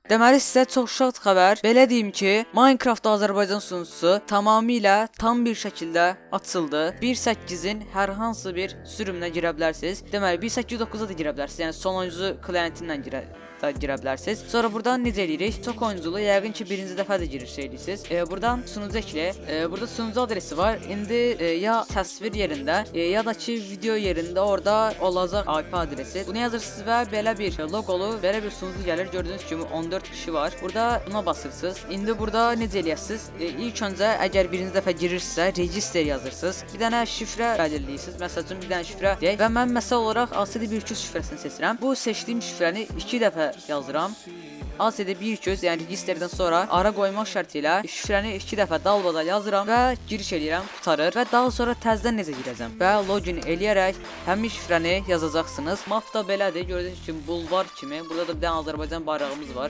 Deməli sizə çox şad xəbər. Belə deyim ki, Minecraft Azərbaycan sunucusu tamamilə tam bir şəkildə açıldı. 1.8-in hər hansı bir sürümünə girə bilərsiniz. Deməli 1.8.9-a da girə bilərsiniz. Yəni sonuncu klientindən girə bilərsiniz. Sonra buradan necə eləyirik? Çox oyunculu, yəqin ki birinci dəfə də giriş edirsiniz. Buradan sunucu eklə. Burada sunucu adresi var. İndi ya təsvir yerində, ya da ki video yerində orada olacaq IP adresi. Bunu yazırsınız və belə bir loqolu, belə bir sunucu gəlir. Gördüyünüz kimi 14 kişi var. Burada buna basırsınız. İndi burada necə eləyəsiniz? İlk öncə əgər birinci dəfə girirsinizsə, register yazırsınız. Bir dənə şifrə belirləyirsiniz. Məsəl üçün bir dənə şifrə deyək və mən məsəl olaraq ACD100 şifrəsini seçirəm. Bu seçdiyim şifrəni 2 dəfə yazıram. ACD100, yəni registerdən sonra ara qoymaq şərti ilə şifrəni 2 dəfə dalbadal yazıram və giriş edirəm, qurtarır və daha sonra təzədən necə girəcəm və login eləyərək həmin şifrəni yazacaqsınız. Map da belədir, gördüyünüz kimi bulvar kimi. Burada da bir dənə Azərbaycan bayrağımız var.